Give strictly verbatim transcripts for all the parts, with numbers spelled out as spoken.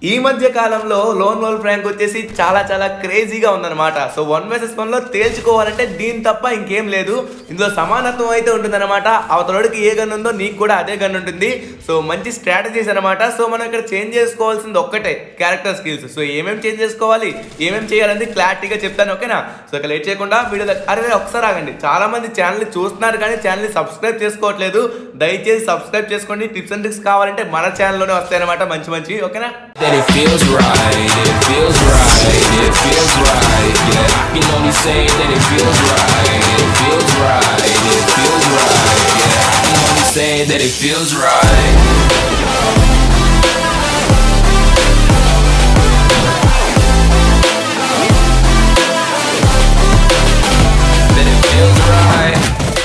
ఈ మధ్య కాలంలో లోన్ వోల్ఫ్ ర్యాంక్ వచ్చేసి చాలా చాలా క్రేజీగా ఉందన్నమాట. సో వన్ వర్సెస్ వన్ లో తేల్చుకోవాలంటే దీని తప్ప ఇంకేం లేదు. ఇందులో సమానత్వం అయితే ఉంటుందన్నమాట. అవతలోడికి ఏ గన్ ఉందో నీకు కూడా అదే గన్ ఉంటుంది. సో మంచి స్ట్రాటజీస్ అనమాట. సో మనం ఇక్కడ చేంజ్ చేసుకోవాల్సింది ఒక్కటే, క్యారెక్టర్ స్కిల్స్. సో ఏమేమి చేంజ్ చేసుకోవాలి, ఏమేమి చేయాలని క్లారిటీగా చెప్తాను, ఓకేనా? సో ఇక లేట్ చేయకుండా వీడియో అరే ఒకసారి ఆగండి. చాలా మంది ఛానల్ చూస్తున్నారు కానీ ఛానల్ సబ్స్క్రైబ్ చేసుకోవట్లేదు. దయచేసి సబ్స్క్రైబ్ చేసుకోండి. టిప్స్ అండ్ ట్రిక్స్ కావాలంటే మన ఛానల్లోనే వస్తాయన్నమాట, మంచి మంచి, ఓకేనా? It feels right, it feels right, it feels right, yeah, I can only say that it feels right, it feels right, it feels right, yeah, I can only say that it feels right. That it feels right.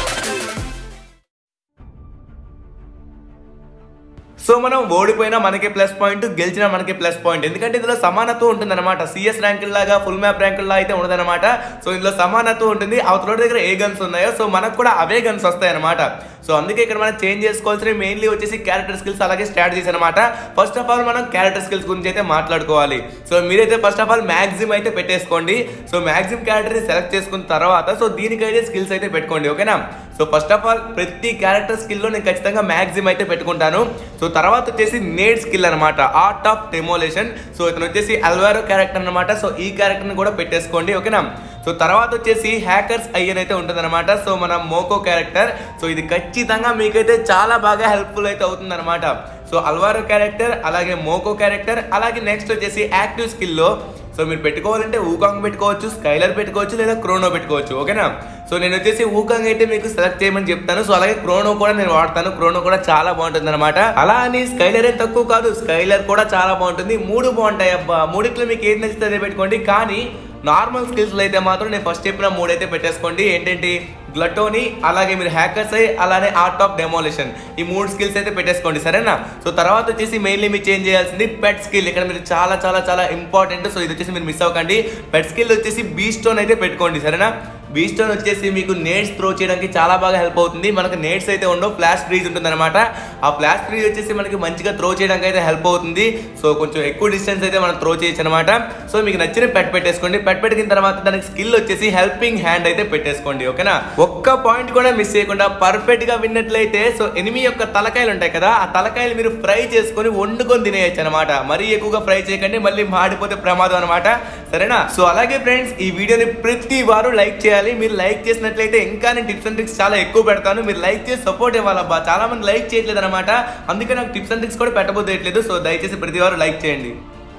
So మనం ఓడిపోయినా మనకి plus point, గెలిచినా మనకి plus point. ఎందుకంటే ఇందులో సమానత్వం ఉంటుందన్నమాట. CS ర్యాంకుల్లాగా ఫుల్ మ్యాప్ ర్యాంకుల్లా అయితే ఉండదన్నమాట. సో ఇందులో సమానత్వం ఉంటుంది. అవతల దగ్గర ఏ గన్స్ ఉన్నాయో సో మనకు కూడా అవే గన్స్ వస్తాయన్నమాట. సో అందుకే ఇక్కడ మనం చేంజ్ చేసుకోవాల్సిన మెయిన్లీ వచ్చేసి క్యారెక్టర్ స్కిల్స్ అలాగే స్ట్రాటజీస్ అనమాట. ఫస్ట్ ఆఫ్ ఆల్ మనం క్యారెక్టర్ స్కిల్స్ గురించి అయితే మాట్లాడుకోవాలి. సో మీరైతే ఫస్ట్ ఆఫ్ ఆల్ మ్యాక్సిమం అయితే పెట్టేసుకోండి. సో మ్యాక్సిమం క్యారెక్టర్ని సెలెక్ట్ చేసుకున్న తర్వాత సో దీనికైతే స్కిల్స్ అయితే పెట్టుకోండి, ఓకేనా? సో ఫస్ట్ ఆఫ్ ఆల్ ప్రతి క్యారెక్టర్ స్కిల్లో నేను ఖచ్చితంగా మ్యాక్సిమం అయితే పెట్టుకుంటాను. సో తర్వాత వచ్చేసి నేడ్ స్కిల్ అనమాట, ఆర్ట్ ఆఫ్ డెమోలేషన్. సో ఇతను వచ్చేసి అల్వారో క్యారెక్టర్ అనమాట. సో ఈ క్యారెక్టర్ని కూడా పెట్టేసుకోండి, ఓకేనా? సో తర్వాత వచ్చేసి హ్యాకర్స్ అయ్యన్ అయితే ఉంటుంది అనమాట. సో మన మోకో క్యారెక్టర్. సో ఇది ఖచ్చితంగా మీకైతే చాలా బాగా హెల్ప్ఫుల్ అయితే అవుతుంది అనమాట. సో అల్వారో క్యారెక్టర్ అలాగే మోకో క్యారెక్టర్ అలాగే నెక్స్ట్ వచ్చేసి యాక్టివ్ స్కిల్లో సో మీరు పెట్టుకోవాలంటే ఊకాంగ్ పెట్టుకోవచ్చు, స్కైలర్ పెట్టుకోవచ్చు లేదా క్రోనో పెట్టుకోవచ్చు, ఓకేనా? సో నేను వచ్చేసి ఊకాంగ్ అయితే మీకు సెలెక్ట్ చేయమని చెప్తాను. సో అలాగే క్రోనో కూడా నేను వాడతాను. క్రోనో కూడా చాలా బాగుంటుంది అనమాట. అలా అని స్కైలర్ ఏం తక్కువ కాదు, స్కైలర్ కూడా చాలా బాగుంటుంది. మూడు బాగుంటాయి అబ్బా. మూడిట్లో మీకు ఏది నచ్చితే అదే పెట్టుకోండి. కానీ నార్మల్ స్కిల్స్లో అయితే మాత్రం నేను ఫస్ట్ చెప్పిన మూడైతే పెట్టేసుకోండి. ఏంటంటే గ్లటోని అలాగే మీరు హ్యాకర్స్ అయ్యి అలానే ఆర్ట్ ఆఫ్ డెమోలేషన్, ఈ మూడు స్కిల్స్ అయితే పెట్టేసుకోండి, సరేనా? సో తర్వాత వచ్చేసి మెయిన్లీ మీరు చేంజ్ చేయాల్సింది పెట్ స్కిల్. ఇక్కడ మీరు చాలా చాలా చాలా ఇంపార్టెంట్. సో ఇది వచ్చేసి మీరు మిస్ అవ్వకండి. పెట్ స్కిల్ వచ్చేసి బీ స్టోన్ అయితే పెట్టుకోండి, సరేనా? బీ స్టోన్ వచ్చేసి మీకు నేట్స్ త్రో చేయడానికి చాలా బాగా హెల్ప్ అవుతుంది. మనకు నేట్స్ అయితే ఉండవు, ఫ్లాష్ ఫ్రీజ్ ఉంటుంది అనమాట. ఆ ఫ్లాష్ ఫ్రీజ్ వచ్చేసి మనకి మంచిగా త్రో చేయడానికి అయితే హెల్ప్ అవుతుంది. సో కొంచెం ఎక్కువ డిస్టెన్స్ అయితే మనం త్రో చేయొచ్చు అనమాట. సో మీకు నచ్చిన పెట్ పెట్టేసుకోండి. పెట్ పెట్టిన తర్వాత దానికి స్కిల్ వచ్చేసి హెల్పింగ్ హ్యాండ్ అయితే పెట్టేసుకోండి, ఓకేనా? ఒక్క పాయింట్ కూడా మిస్ చేయకుండా పర్ఫెక్ట్ గా విన్నట్లయితే సో ఎనిమి యొక్క తలకాయలు ఉంటాయి కదా, ఆ తలకాయలు మీరు ఫ్రై చేసుకొని వండుకొని తినేయచ్చు అనమాట. మరీ ఎక్కువగా ఫ్రై చేయకండి, మళ్ళీ మాడిపోతే ప్రమాదం అనమాట, సరేనా? సో అలాగే ఫ్రెండ్స్, ఈ వీడియోని ప్రతి వారు లైక్ చేయాలి. మీరు లైక్ చేసినట్లయితే ఇంకా నేను టిప్స్ అండ్ ట్రిక్స్ చాలా ఎక్కువ పెడతాను. మీరు లైక్ చేసి సపోర్ట్ ఇవ్వాలబ్బా. చాలా మంది లైక్ చేయట్లేదు అనమాట. అందుకే నాకు టిప్స్ అండ్ ట్రిక్స్ కూడా పెట్టబోదేయట్లేదు. సో దయచేసి ప్రతి వారు లైక్ చేయండి.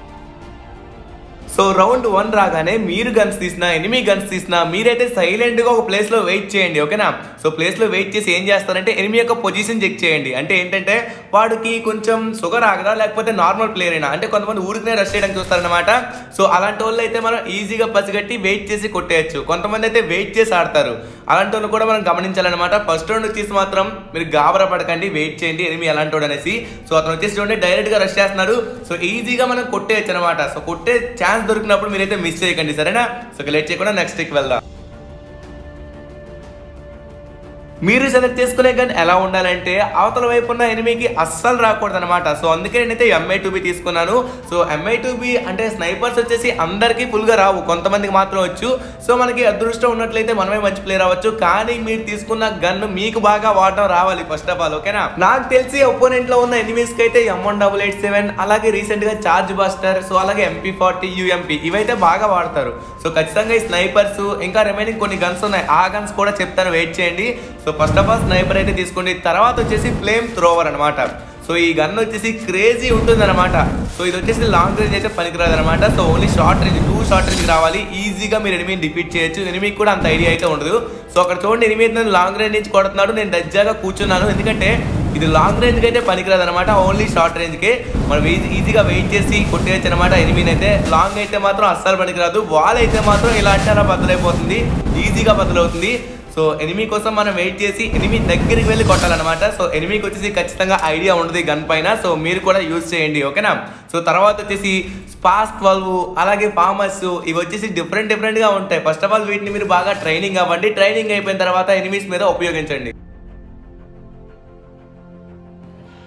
సో రౌండ్ వన్ రాగానే మీరు గన్స్ తీసినా ఎనిమి గన్స్ తీసినా మీరైతే సైలెంట్గా ఒక ప్లేస్లో వెయిట్ చేయండి, ఓకేనా? సో ప్లేస్లో వెయిట్ చేసి ఏం చేస్తారంటే ఎనిమి యొక్క పొజిషన్ చెక్ చేయండి. అంటే ఏంటంటే వాడికి కొంచెం షుగర్ ఆగదా లేకపోతే నార్మల్ ప్లేయర్ అయినా, అంటే కొంతమంది ఊరికనే రష్ చేయడానికి చూస్తారనమాట. సో అలాంటి వాళ్ళు అయితే మనం ఈజీగా పసిగట్టి వెయిట్ చేసి కొట్టేయచ్చు. కొంతమంది అయితే వెయిట్ చేసి ఆడతారు. అలాంటి వాళ్ళు కూడా మనం గమనించాలన్నమాట. ఫస్ట్ రౌండ్ వచ్చేసి మాత్రం మీరు గాబరా పడకండి, వెయిట్ చేయండి ఎనిమి అలాంటి వాడు అనేసి. సో అతను వచ్చేసి చూడండి డైరెక్ట్గా రష్ చేస్తున్నాడు. సో ఈజీగా మనం కొట్టేయచ్చు అనమాట. సో కొట్టే ఛాన్స్ దొరికినప్పుడు మీరైతే మిస్ చేయకండి, సరేనా? సో లేట్ చేయకుండా నెక్స్ట్ కి వెళ్దాం. మీరు సెలెక్ట్ చేసుకునే గన్ ఎలా ఉండాలంటే అవతల వైపు ఉన్న ఎనిమికి అస్సలు రాకూడదు అనమాట. సో అందుకే నేనైతే ఎంఐ టూ బి తీసుకున్నాను. సో ఎంఐ టూ బి అంటే స్నైపర్స్ వచ్చేసి అందరికీ ఫుల్గా రావు, కొంతమందికి మాత్రం వచ్చు. సో మనకి అదృష్టం ఉన్నట్లయితే మనమే మంచి ప్లేయర్ అవ్వచ్చు. కానీ మీరు తీసుకున్న గన్ మీకు బాగా వాడడం రావాలి ఫస్ట్ ఆఫ్ ఆల్, ఓకేనా? నాకు తెలిసి ఒపోనెంట్ లో ఉన్న ఎనిమీస్ కి అయితే M one double eight seven అలాగే రీసెంట్ గా చార్జ్ బస్టర్, సో అలాగే ఎంపీ ఫార్టీ యూఎంపీ ఇవైతే బాగా వాడతారు. సో ఖచ్చితంగా ఈ స్నైపర్స్ ఇంకా రిమైనింగ్ కొన్ని గన్స్ ఉన్నాయి, ఆ గన్స్ కూడా చెప్తాను, వెయిట్ చేయండి. So first of all sniper అయితే తీసుకోండి. తర్వాత వచ్చేసి ఫ్లేమ్ థ్రోవర్ అనమాట. సో ఈ గన్ వచ్చేసి క్రేజీ ఉంటుంది అనమాట. సో ఇది వచ్చేసి లాంగ్ రేంజ్ అయితే పనికిరాదు అనమాట. So only short range, too short range రావాలి. ఈజీగా మీరు ఎనిమిని డిఫీట్ చేయొచ్చు. ఎనిమికి కూడా అంత ఐడియా అయితే ఉండదు. సో అక్కడ చూడండి ఎనిమి అయితే లాంగ్ రేంజ్ నుంచి కొడుతున్నాడు, నేను దజ్జాగా కూర్చున్నాను. ఎందుకంటే ఇది లాంగ్ రేంజ్కి అయితే పనికిరాదు అనమాట, ఓన్లీ షార్ట్ రేంజ్కే. మనం ఈజీగా వెయిట్ చేసి కొట్టేయచ్చు అనమాట ఎనిమిని అయితే. లాంగ్ అయితే మాత్రం అస్సలు పనికిరాదు. వాల్ అయితే మాత్రం ఇలా అంటే అలా బద్దలైపోతుంది, ఈజీగా బద్దలవుతుంది. సో ఎనిమి కోసం మనం వెయిట్ చేసి ఎనిమి దగ్గరికి వెళ్ళి కొట్టాలన్నమాట. సో ఎనిమికి వచ్చేసి ఖచ్చితంగా ఐడియా ఉండదు గన్ పైన. సో మీరు కూడా యూజ్ చేయండి, ఓకేనా? సో తర్వాత వచ్చేసి స్పాస్ ట్వెల్వ్ అలాగే ఫార్మర్స్ ఇవి వచ్చేసి డిఫరెంట్ డిఫరెంట్గా ఉంటాయి. ఫస్ట్ ఆఫ్ ఆల్ వీటిని మీరు బాగా ట్రైనింగ్ అవ్వండి. ట్రైనింగ్ అయిపోయిన తర్వాత ఎనిమీస్ మీద ఉపయోగించండి.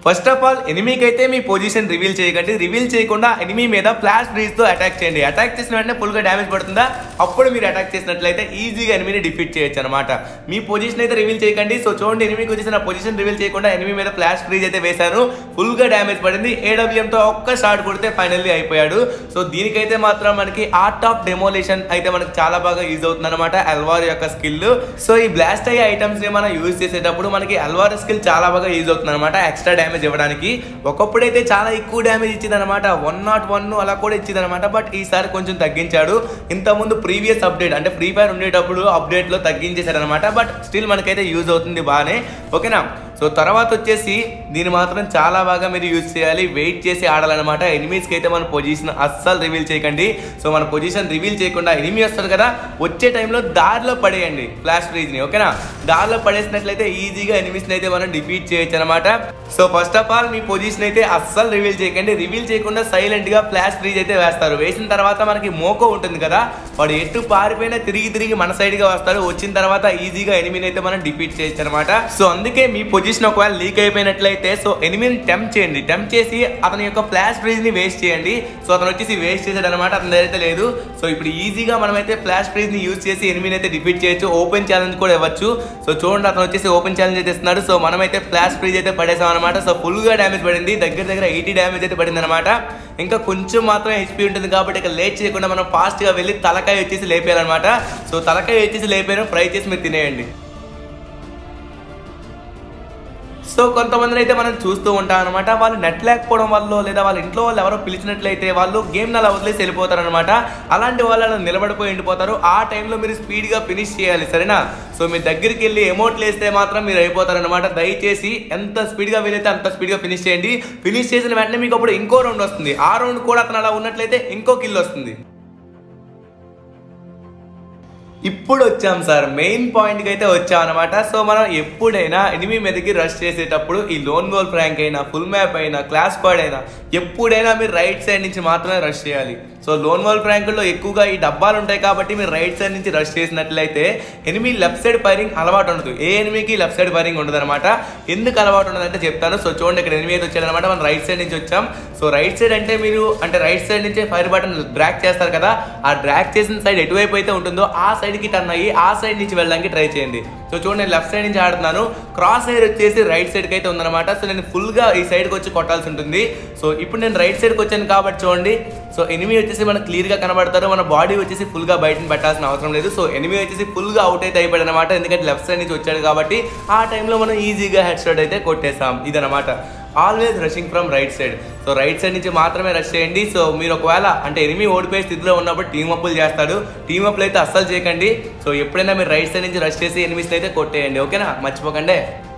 ఫస్ట్ ఆఫ్ ఆల్ ఎనిమీకి అయితే మీ పొజిషన్ రివీల్ చేయకండి. రివీల్ చేయకుండా ఎనిమీ మీద ఫ్లాష్ బ్రీజ్ తో అటాక్ చేయండి. అటాక్ చేసిన వెంటనే ఫుల్ గా డ్యామేజ్ పడుతుందా, అప్పుడు మీరు అటాక్ చేసినట్లయితే ఈజీగా ఎనిమీని డిఫీట్ చేయొచ్చు అనమాట. మీ పొజిషన్ అయితే రివీల్ చేయకండి. సో చూడండి, ఎనిమీకి వచ్చేసి నా పొజిషన్ రివీల్ చేయకుండా ఎనిమీ మీద ఫ్లాష్ బ్రీజ్ అయితే వేశాను. ఫుల్ గా డ్యామేజ్ పడింది. ఏడబ్ల్యూఎం తో ఒక్క షాట్ కొడితే ఫైనల్లీ అయిపోయాడు. సో దీనికైతే మాత్రం మనకి ఆర్ట్ ఆఫ్ డెమోలేషన్ అయితే మనకి చాలా బాగా యూజ్ అవుతుంది అనమాట, అల్వార్ యొక్క స్కిల్. సో ఈ బ్లాస్ట్ అయ్యే ఐటమ్స్ ని మనం యూజ్ చేసేటప్పుడు మనకి అల్వార్ స్కిల్ చాలా బాగా యూజ్ అవుతుంది అనమాట, ఎక్స్ట్రా డ్యామేజ్ ఇవ్వడానికి. ఒకప్పుడైతే చాలా ఎక్కువ డ్యామేజ్ ఇచ్చింది అనమాట, వన్ నాట్ వన్ అలా కూడా ఇచ్చింది అనమాట. బట్ ఈసారి కొంచెం తగ్గించాడు. ఇంతకుముందు ప్రీవియస్ అప్డేట్ అంటే ఫ్రీ ఫైర్ ఉండేటప్పుడు అప్డేట్ లో తగ్గించేశాడు అనమాట. బట్ స్టిల్ మనకైతే యూజ్ అవుతుంది బాగానే, ఓకేనా. సో తర్వాత వచ్చేసి దీన్ని మాత్రం చాలా బాగా మీరు యూజ్ చేయాలి, వెయిట్ చేసి ఆడాలన్నమాట. ఎనిమీస్కి అయితే మన పొజిషన్ అస్సలు రివీల్ చేయకండి. సో మన పొజిషన్ రివీల్ చేయకుండా ఎనిమీ వస్తారు కదా, వచ్చే టైంలో దారిలో పడేయండి ఫ్లాష్ బ్రీజ్ని, ఓకేనా. దారిలో పడేసినట్లయితే ఈజీగా ఎనిమీస్ని అయితే మనం డిఫీట్ చేయొచ్చు అనమాట. సో ఫస్ట్ ఆఫ్ ఆల్ మీ పొజిషన్ అయితే అస్సలు రివీల్ చేయకండి. రివీల్ చేయకుండా సైలెంట్ గా ఫ్లాష్ బ్రీజ్ అయితే వేస్తారు. వేసిన తర్వాత మనకి మోకో ఉంటుంది కదా, వాడు ఎటు పారిపోయినా తిరిగి తిరిగి మన సైడ్ గా వస్తాడు. వచ్చిన తర్వాత ఈజీగా ఎనిమీని అయితే మనం డిఫీట్ చేయొచ్చు అనమాట. సో అందుకే మీ పొజిషన్ ఒకవేళ లీక్ అయిపోయినట్లయితే సో ఎనిమీని టెంప్ట్ చేయండి. టెంప్ట్ చేసి అతని యొక్క ఫ్లాష్ బ్రీజ్ ని వేస్ట్ చేయండి. సో అతను వచ్చేసి వేస్ట్ చేశాడు అనమాట, అతని దగ్గర అయితే లేదు. సో ఇప్పుడు ఈజీగా మనమైతే ఫ్లాష్ బ్రీజ్ ని యూజ్ చేసి ఎనిమీని అయితే డిఫీట్ చేయొచ్చు. ఓపెన్ ఛాలెంజ్ కూడా ఇవ్వచ్చు. సో చూడండి, అతను వచ్చేసి ఓపెన్ ఛాలెంజ్ అయితే ఇస్తున్నాడు. సో మనమైతే ఫ్లాష్ బ్రీజ్ అయితే పడేసాం అనమాట. సో ఫుల్ గా డ్యామేజ్ పడింది, దగ్గర దగ్గర ఎయిటీ డ్యామేజ్ అయితే పడింది అనమాట. ఇంకా కొంచెం మాత్రం హెచ్పీ ఉంటుంది కాబట్టి ఇక లేట్ చేయకుండా మనం ఫాస్ట్ గా వెళ్ళి తలకాయ వచ్చేసి లేపేయాలన్నమాట. సో తలకాయ వచ్చేసి లేపాను, ఫ్రై చేసి మీరు తినేయండి. సో కొంతమందిని అయితే మనం చూస్తూ ఉంటాం అనమాట, వాళ్ళు నెట్ లేకపోవడం వల్ల లేదా వాళ్ళ ఇంట్లో వాళ్ళు ఎవరో పిలిచినట్లయితే వాళ్ళు గేమ్ అలా వదిలేసి వెళ్ళిపోతారు అనమాట. అలాంటి వాళ్ళు నిలబడిపోయి ఉండిపోతారు. ఆ టైంలో మీరు స్పీడ్ గా ఫినిష్ చేయాలి, సరేనా. సో మీ దగ్గరికి వెళ్ళి ఎమోట్లు వేస్తే మాత్రం మీరు అయిపోతారు అనమాట. దయచేసి ఎంత స్పీడ్ గా వీలైతే అంత స్పీడ్ గా ఫినిష్ చేయండి. ఫినిష్ చేసిన వెంటనే మీకు అప్పుడు ఇంకో రౌండ్ వస్తుంది. ఆ రౌండ్ కూడా అతను అలా ఉన్నట్లయితే ఇంకో కిల్ వస్తుంది. ఇప్పుడు వచ్చాం సార్ మెయిన్ పాయింట్కి అయితే వచ్చాం అనమాట. సో మనం ఎప్పుడైనా ఎనిమీ మీదకి రష్ చేసేటప్పుడు ఈ లోన్ వోల్ఫ్ ర్యాంక్ అయినా ఫుల్ మ్యాప్ అయినా క్లాస్ స్క్వాడ్ అయినా ఎప్పుడైనా మీరు రైట్ సైడ్ నుంచి మాత్రమే రష్ చేయాలి. సో లోన్ వోల్ఫ్ ర్యాంకుల్లో ఎక్కువగా ఈ డబ్బాలు ఉంటాయి కాబట్టి మీరు రైట్ సైడ్ నుంచి రష్ చేసినట్లయితే ఎనిమీ లెఫ్ట్ సైడ్ ఫైరింగ్ అలవాటు ఉండదు. ఏ ఎనిమీకి లెఫ్ట్ సైడ్ ఫైరింగ్ ఉండదు అనమాట. ఎందుకు అలవాటు ఉండదంటే చెప్తాను. సో చూడండి, ఇక్కడ ఎనిమీ అయితే వచ్చాడనమాట, మనం రైట్ సైడ్ నుంచి వచ్చాం. సో రైట్ సైడ్ అంటే మీరు అంటే రైట్ సైడ్ నుంచి ఫైర్ బటన్ డ్రాగ్ చేస్తారు కదా, ఆ డ్రాగ్ చేసిన సైడ్ ఎటువైపు అయితే ఉంటుందో ఆ సైడ్ కి టర్న్ అయ్యి ఆ సైడ్ నుంచి వెళ్ళడానికి ట్రై చేయండి. సో చూడండి, నేను లెఫ్ట్ సైడ్ నుంచి ఆడుతున్నాను, క్రాస్ సైడ్ వచ్చేసి రైట్ సైడ్ కి అయితే ఉందన్నమాట. సో నేను ఫుల్ గా ఈ సైడ్ కి వచ్చి కొట్టాల్సి ఉంటుంది. సో ఇప్పుడు నేను రైట్ సైడ్ కి వచ్చాను కాబట్టి చూడండి, సో ఎనిమీ వచ్చేసి మనకు క్లియర్ గా కనబడతారు. మన బాడీ వచ్చేసి ఫుల్ గా బయటను పెట్టాల్సిన అవసరం లేదు. సో ఎనిమీ వచ్చేసి ఫుల్ గా అవుట్ అయితే అయిపోయాడు అనమాట, ఎందుకంటే లెఫ్ట్ సైడ్ నుంచి వచ్చాడు కాబట్టి ఆ టైంలో మనం ఈజీగా హెడ్ షాట్ అయితే కొట్టేసాం. ఇదనమాట, always rushing from right side. So right side నుంచి మాత్రమే రష్ చేయండి. సో మీరు ఒకవేళ అంటే ఎనిమీ ఓడిపోయే స్థితిలో ఉన్నప్పుడు టీమ్ అప్లు చేస్తాడు, టీమ్ అప్లు అయితే అస్సలు చేయకండి. సో ఎప్పుడైనా మీరు రైట్ సైడ్ నుంచి రష్ చేసి ఎనిమీస్ని అయితే కొట్టేయండి, ఓకేనా, మర్చిపోకండి.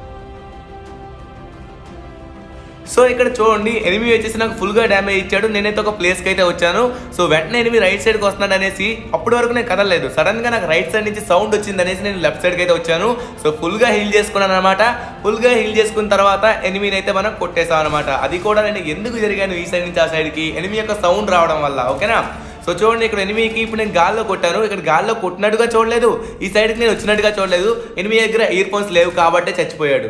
సో ఇక్కడ చూడండి, ఎనిమీ వచ్చేసి నాకు ఫుల్ గా డ్యామేజ్ ఇచ్చాడు. నేనైతే ఒక ప్లేస్ కి అయితే వచ్చాను. సో వెంటనే ఎనిమీ రైట్ సైడ్ కి వస్తున్నాడు అనేసి అప్పటి వరకు నేను కదలలేదు. సడన్ గా నాకు రైట్ సైడ్ నుంచి సౌండ్ వచ్చింది అనేసి నేను లెఫ్ట్ సైడ్ కి అయితే వచ్చాను. సో ఫుల్ గా హీల్ చేసుకున్నాను అనమాట. ఫుల్ గా హీల్ చేసుకున్న తర్వాత ఎనిమీని అయితే మనం కొట్టేసాం అనమాట. అది కూడా నేను ఎందుకు జరిగాను ఈ సైడ్ నుంచి ఆ సైడ్ కి, ఎనిమీ యొక్క సౌండ్ రావడం వల్ల, ఓకేనా. సో చూడండి, ఇక్కడ ఎనిమీకి ఇప్పుడు నేను గాల్లో కొట్టాను. ఇక్కడ గాల్లో కొట్టినట్టుగా చూడలేదు, ఈ సైడ్కి నేను వచ్చినట్టుగా చూడలేదు. ఎనిమీ దగ్గర ఇయర్ ఫోన్స్ లేవు కాబట్టి చచ్చిపోయాడు.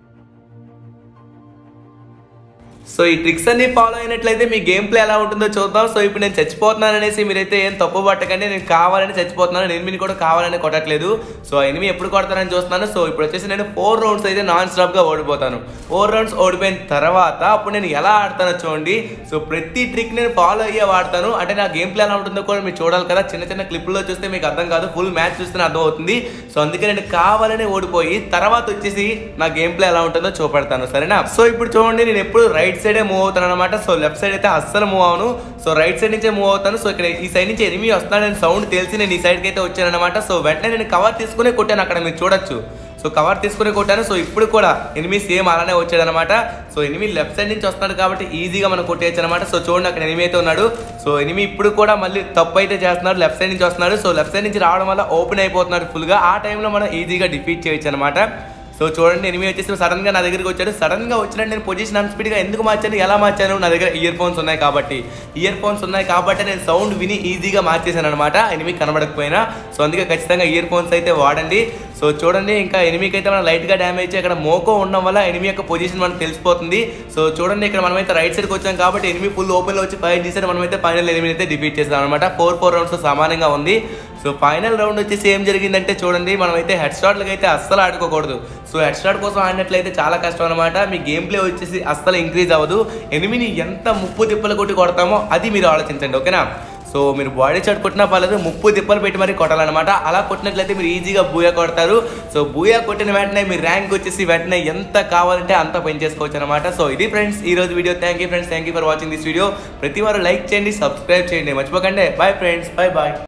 సో ఈ ట్రిక్స్ అన్ని ఫాలో అయినట్లయితే మీ గేమ్ ప్లే ఎలా ఉంటుందో చూద్దాం. సో ఇప్పుడు నేను చచ్చిపోతున్నాను అనేసి మీరైతే ఏం తప్పు పట్టకండి. నేను కావాలని చచ్చిపోతున్నాను, ఎనిమిని కూడా కావాలని కొట్టట్లేదు. సో ఎనిమి ఎప్పుడు కొడతానని చూస్తున్నాను. సో ఇప్పుడు వచ్చేసి నేను ఫోర్ రౌండ్స్ అయితే నాన్ స్టాప్ గా ఓడిపోతాను. ఫోర్ రౌండ్స్ ఓడిపోయిన తర్వాత అప్పుడు నేను ఎలా ఆడతానో చూడండి. సో ప్రతి ట్రిక్ నేను ఫాలో అయ్యే వాడతాను. అంటే నా గేమ్ ప్లే ఎలా ఉంటుందో కూడా మీరు చూడాలి కదా. చిన్న చిన్న క్లిప్లో చూస్తే మీకు అర్థం కాదు, ఫుల్ మ్యాచ్ చూస్తే అర్థం అవుతుంది. సో అందుకే నేను కావాలని ఓడిపోయి తర్వాత వచ్చేసి నా గేమ్ ప్లే ఎలా ఉంటుందో చూపెడతాను, సరేనా. సో ఇప్పుడు చూడండి, నేను ఎప్పుడు రైట్ సైడే మూవ్ అవుతాను అనమాట. సో లెఫ్ట్ సైడ్ అయితే అస్సలు మూవ్ అవును. సో రైట్ సైడ్ నుంచే మూవ్ అవుతాను. సో ఇక్కడ ఈ సైడ్ నుంచి ఎనిమీ వస్తున్నాడు, నేను సౌండ్ తెలిసి నేను ఈ సైడ్కి అయితే వచ్చాను అనమాట. సో వెంటనే నేను కవర్ తీసుకునే కొట్టాను, అక్కడ మీరు చూడొచ్చు. సో కవర్ తీసుకుని కొట్టాను. సో ఇప్పుడు కూడా ఎనిమీ సేమ్ అలానే వచ్చాడు అనమాట. సో ఎనిమీ లెఫ్ట్ సైడ్ నుంచి వస్తున్నాడు కాబట్టి ఈజీగా మనం కొట్టేయచ్చు అనమాట. సో చూడండి, అక్కడ ఎనిమీ అయితే ఉన్నాడు. సో ఎనిమీ ఇప్పుడు కూడా మళ్ళీ తప్పు అయితే చేస్తున్నాడు, లెఫ్ట్ సైడ్ నుంచి వస్తున్నాడు. సో లెఫ్ట్ సైడ్ నుంచి రావడం వల్ల ఓపెన్ అయిపోతున్నాడు ఫుల్గా. ఆ టైంలో మనం ఈజీగా డిఫీట్ చేయొచ్చు అనమాట. సో చూడండి ఎనిమిది వచ్చేసి సడన్ గా నా దగ్గరికి వచ్చాడు. సడన్ గా వచ్చినట్టు నేను పొజిషన్ అన్ స్పీడ్ గా ఎందుకు మార్చాను, ఎలా మార్చాను, నా దగ్గర ఇయర్ ఫోన్స్ ఉన్నాయి కాబట్టి ఇయర్ ఫోన్స్ ఉన్నాయి కాబట్టి నేను సౌండ్ విని ఈజీగా మార్చేసాను అనమాట, ఎనిమిది కనబడకపోయినా. సో అందుకే ఖచ్చితంగా ఇయర్ ఫోన్స్ అయితే వాడండి. సో చూడండి ఇంకా ఎనిమిదికి అయితే మనం లైట్ గా డ్యామేజ్ ఇక్కడ మోకో ఉండడం వల్ల ఎనిమిది యొక్క పొజిషన్ మనకు తెలిసిపోతుంది. సో చూడండి ఇక్కడ మనమైతే రైట్ సైడ్కి వచ్చాం కాబట్టి ఎనిమిది ఫుల్ ఓపెన్ లో వచ్చి ఫైట్ చేశారు. మనమైతే ఫైనల్ ఎనిమిది అయితే డిఫీట్ చేసాం అనమాట. ఫోర్ ఫోర్ రౌండ్స్ సమానంగా ఉంది. సో ఫైనల్ రౌండ్ వచ్చేసి ఏం జరిగిందంటే చూడండి మనమైతే హెడ్ షాట్లకి అయితే అస్సలు ఆడుకోకూడదు. సో హెడ్ షాట్ కోసం ఆడినట్లయితే చాలా కష్టం అనమాట. మీ గేమ్ ప్లే వచ్చేసి అస్సలు ఇంక్రీజ్ అవ్వదు. ఎనిమిదిని ఎంత ముప్పు తిప్పలు కొట్టి కొడతామో అది మీరు ఆలోచించండి, ఓకేనా. సో మీరు బాడీ షాట్ కొట్టినా పర్లేదు, ముప్పు తిప్పలు పెట్టి మరీ కొట్టాలన్నమాట. అలా కొట్టినట్లయితే మీరు ఈజీగా బూయా కొడతారు. సో బూయా కొట్టిన వెంటనే మీ ర్యాంక్ వచ్చేసి వెంటనే ఎంత కావాలంటే అంత పెంచేసుకోవచ్చు అనమాట. సో ఇది ఫ్రెండ్స్ ఈ రోజు video. Thank you friends, thank you for watching this video. ప్రతి వారు లైక్ చేయండి, సబ్స్క్రైబ్ చేయండి, మర్చిపోకండి. Bye friends, bye bye.